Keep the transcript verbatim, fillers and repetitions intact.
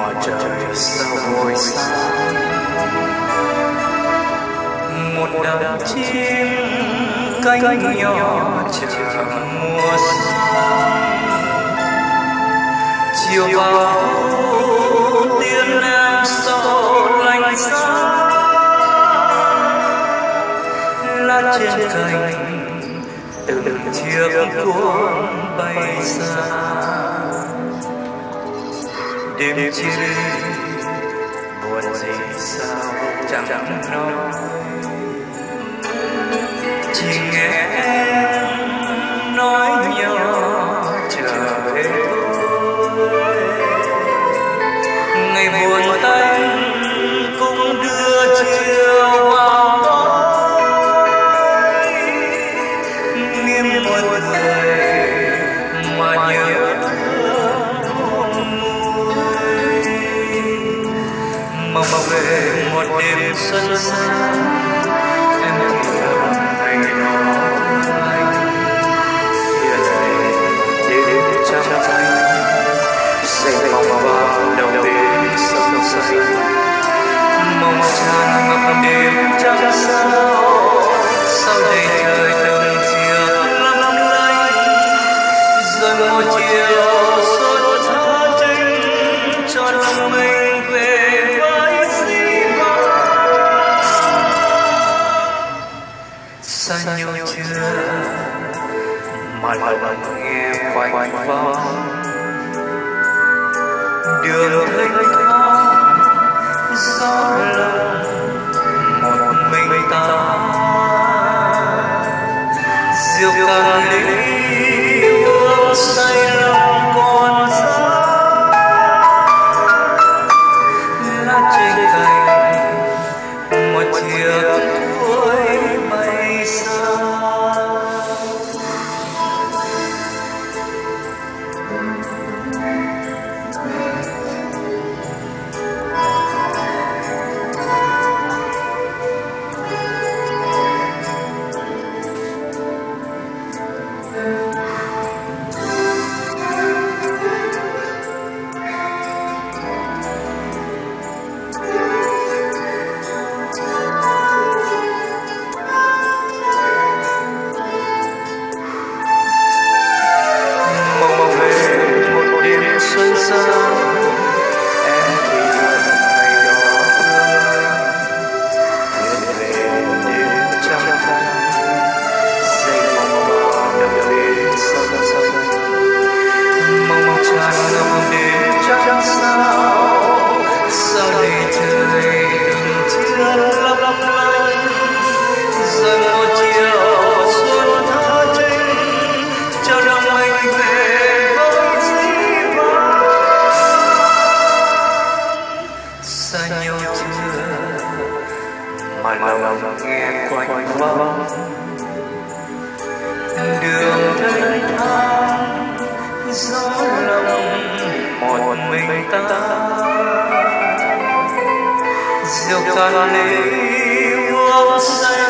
mà trời sao vội sáng. Một đàn chim cánh nhỏ chờ mùa xuân, chiều vào tiếng em sầu lạnh giá, lá trên cành từng chiếc cuốn bay xa. Đêm chia buồn gì sao chẳng nói, chỉ nghe em nói nhỏ trở về thôi. Ngày buồn tanh cũng đưa chiều vào tối, nghiêng một người mà nhớ thương nguôi. Mong về một đêm xuân xa, em thì thầm ngày đó anh hiện về đêm trăng thanh, xây mong vào đầu bến sông xanh. Mong tràn ngập đêm trăng sao, sau đây trời từng chiều lấp lánh, rồi một chiều xuân tha trinh cho lòng mình về với dĩ vãng. Xa nhau chưa mà lòng nghe quanh vắng, đường thênh thang gió lặng một mình ta. Rượu càng ly hương say lòng còn giá, lá trên cành một chiếc cuối bay xa. Xuân xa em thì vẫn ngày đó thương anh, nguyện về một đêm trăng thanh, xây mong vào đầu bến sông xanh. Mong tràn ngập đêm trăng sao, sau đây trời từng chiếc lấp lấp lánh, rồi một chiều xuân tha trinh cho lòng mình về. Xa nhau chưa mà lòng nghe quanh vắng, đường thênh thang gió lòng một mình ta. Rượu càng ly hương say